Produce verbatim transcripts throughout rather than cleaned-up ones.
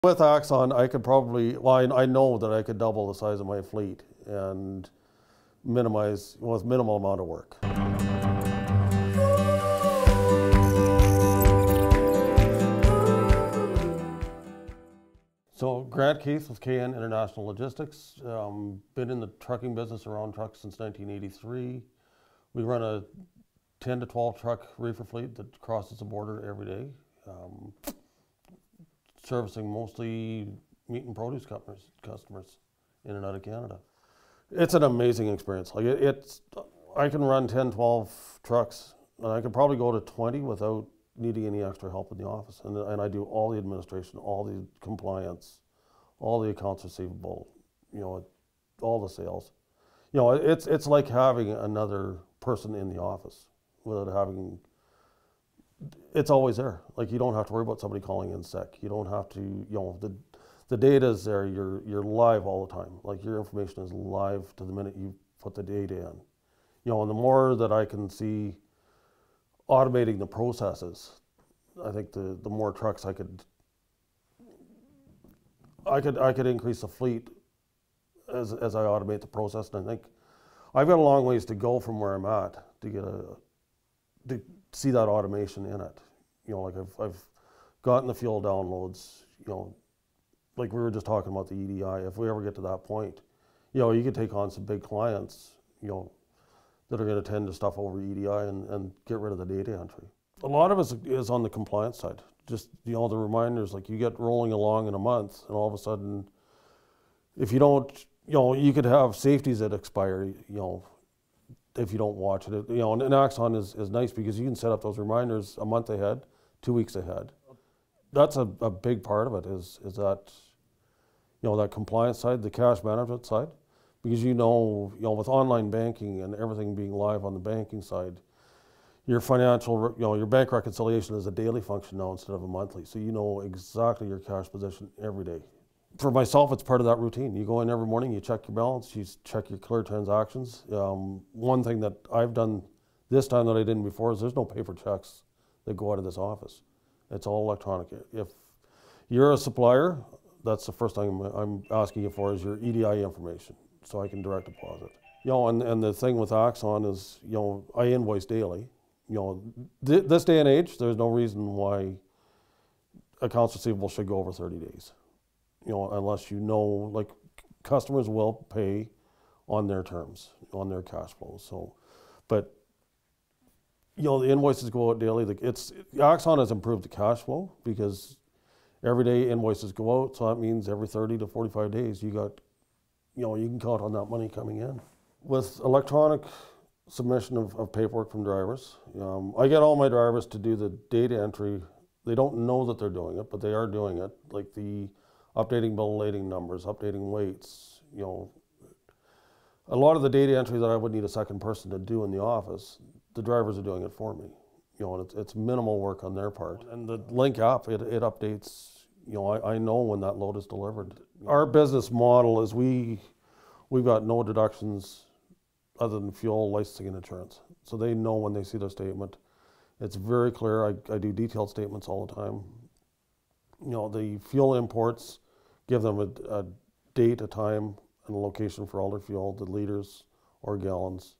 With Axon, I could probably, well, I, I know that I could double the size of my fleet and minimize, with minimal amount of work. So Grant Keith with K N International Logistics. Um, been in the trucking business around trucks since nineteen eighty-three. We run a ten to twelve truck reefer fleet that crosses the border every day, um, servicing mostly meat and produce customers, customers in and out of Canada. It's an amazing experience. Like it, it's, I can run ten, twelve trucks, and I could probably go to twenty without needing any extra help in the office. And, and I do all the administration, all the compliance, all the accounts receivable, you know, all the sales. You know, it's, it's like having another person in the office without having, it's always there. Like you don't have to worry about somebody calling in sick. You don't have to, you know, the, the data is there, you're, you're live all the time. Like your information is live to the minute you put the data in. You know, and the more that I can see automating the processes, I think the, the more trucks I could, I could, I could increase the fleet as, as I automate the process. And I think I've got a long ways to go from where I'm at to get a, to see that automation in it. You know, like I've, I've gotten the fuel downloads, you know, like we were just talking about the E D I. If we ever get to that point, you know, you could take on some big clients, you know, that are going to tend to stuff over E D I and, and get rid of the data entry. A lot of it is, is on the compliance side. Just, you know, the reminders, like you get rolling along in a month and all of a sudden, if you don't, you know, you could have safeties that expire, you know, if you don't watch it. You know, and, and Axon is, is nice because you can set up those reminders a month ahead, two weeks ahead. That's a, a big part of it is, is that, you know, that compliance side, the cash management side. Because you know, you know, with online banking and everything being live on the banking side, your financial, you know, your bank reconciliation is a daily function now instead of a monthly. So you know exactly your cash position every day. For myself, it's part of that routine. You go in every morning, you check your balance, you check your clear transactions. Um, one thing that I've done this time that I didn't before is there's no paper checks that go out of this office. It's all electronic. If you're a supplier, that's the first thing I'm asking you for is your E D I information, so I can direct deposit. You know, and, and the thing with Axon is, you know, I invoice daily. You know, th this day and age, there's no reason why accounts receivable should go over thirty days. You know, unless you know, like customers will pay on their terms, on their cash flows. So, but you know, the invoices go out daily. It's Axon has improved the cash flow because every day invoices go out. So that means every thirty to forty-five days, you got, you know, you can count on that money coming in. With electronic submission of, of paperwork from drivers, um, I get all my drivers to do the data entry. They don't know that they're doing it, but they are doing it. Like the updating bill of lading numbers, updating weights, you know. A lot of the data entry that I would need a second person to do in the office, the drivers are doing it for me. You know, and it's, it's minimal work on their part. And the Link app, it, it updates, you know, I, I know when that load is delivered. Our business model is we, we've got no deductions other than fuel, licensing, and insurance. So they know when they see their statement. It's very clear. I, I do detailed statements all the time. You know, the fuel imports, give them a, a date, a time, and a location for all their fuel, the liters or gallons.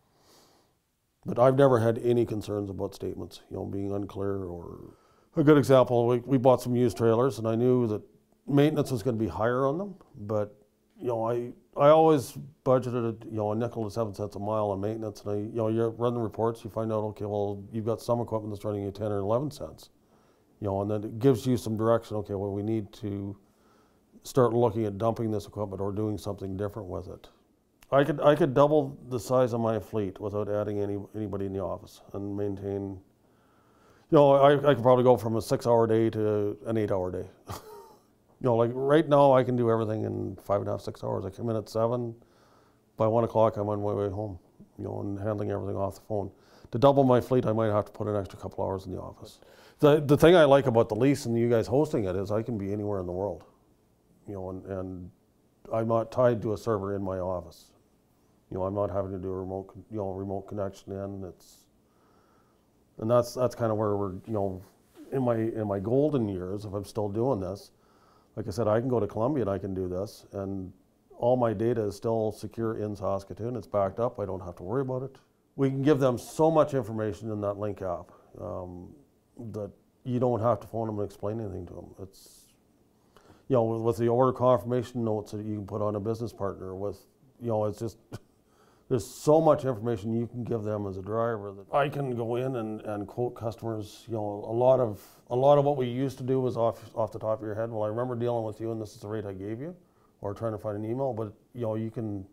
But I've never had any concerns about statements, you know, being unclear. Or a good example, we, we bought some used trailers, and I knew that maintenance was going to be higher on them, but you know, I I always budgeted, you know, a nickel to seven cents a mile on maintenance, and I, you know, you run the reports, you find out, okay, well, you've got some equipment that's running you ten or eleven cents, you know, and then it gives you some direction. Okay, well, we need to start looking at dumping this equipment or doing something different with it. I could I could double the size of my fleet without adding any anybody in the office and maintain. You know, I I could probably go from a six-hour day to an eight-hour day. You know, like right now I can do everything in five and a half, six hours. I come in at seven, by one o'clock I'm on my way home, you know, and handling everything off the phone. To double my fleet, I might have to put an extra couple hours in the office. The, the thing I like about the lease and you guys hosting it is I can be anywhere in the world, you know, and, and I'm not tied to a server in my office. You know, I'm not having to do a remote, you know, remote connection in. It's, and that's, that's kind of where we're, you know, in my, in my golden years, if I'm still doing this, like I said, I can go to Columbia and I can do this, and all my data is still secure in Saskatoon. It's backed up. I don't have to worry about it. We can give them so much information in that link app um, that you don't have to phone them and explain anything to them. It's, you know, with, with the order confirmation notes that you can put on a business partner with, you know, it's just, there's so much information you can give them as a driver that I can go in and, and quote customers. You know, a lot of a lot of what we used to do was off off the top of your head. Well, I remember dealing with you, and this is the rate I gave you, or trying to find an email. But you know, you can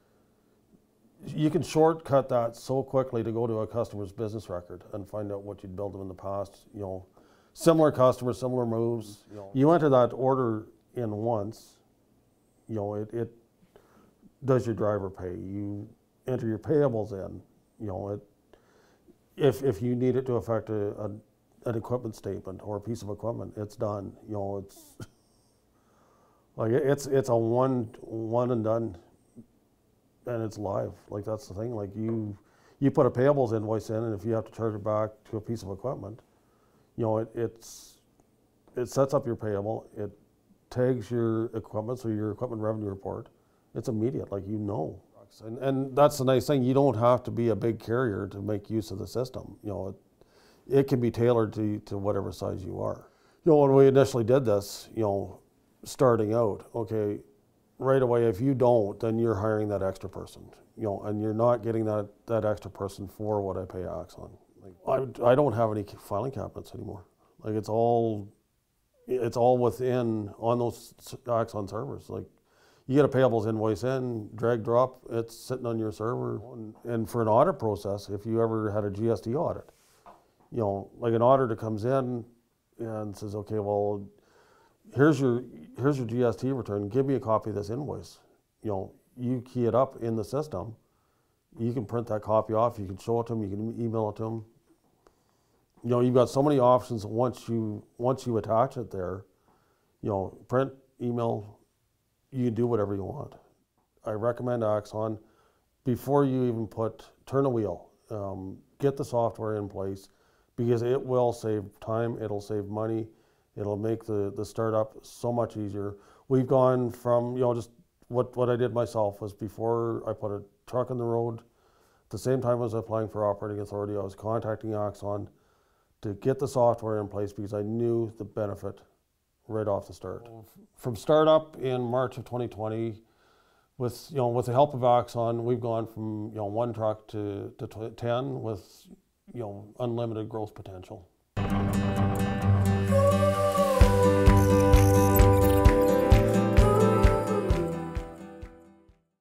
you can shortcut that so quickly to go to a customer's business record and find out what you'd billed them in the past. You know, similar customers, similar moves. You know, you enter that order in once. You know, it it does your driver pay. You enter your payables in, you know, it, if if you need it to affect a, a, an equipment statement or a piece of equipment, it's done. You know, it's like it's it's a one one and done, and it's live. Like that's the thing. Like you you put a payables invoice in, and if you have to charge it back to a piece of equipment, you know, it it's it sets up your payable. It tags your equipment, so your equipment revenue report. It's immediate. Like you know. And, and that's the nice thing. You don't have to be a big carrier to make use of the system. You know, it, it can be tailored to, to whatever size you are. You know, when we initially did this, you know, starting out, okay, right away, if you don't, then you're hiring that extra person, you know, and you're not getting that, that extra person for what I pay Axon. Like, I, I don't have any filing cabinets anymore. Like it's all, it's all within, on those Axon servers. Like, you get a payables invoice in, drag drop, it's sitting on your server. And for an audit process, if you ever had a G S T audit, you know, like an auditor comes in and says, okay, well, here's your here's your G S T return, give me a copy of this invoice. You know, you key it up in the system, you can print that copy off, you can show it to them, you can email it to them. You know, you've got so many options once you once you attach it there, you know, print, email, you can do whatever you want. I recommend Axon before you even put, turn a wheel, um, get the software in place because it will save time, it'll save money, it'll make the, the startup so much easier. We've gone from, you know, just what, what I did myself was before I put a truck on the road, at the same time I was applying for operating authority, I was contacting Axon to get the software in place because I knew the benefit right off the start. From startup in March of twenty twenty, with you know with the help of Axon, we've gone from you know one truck to to ten with you know unlimited growth potential.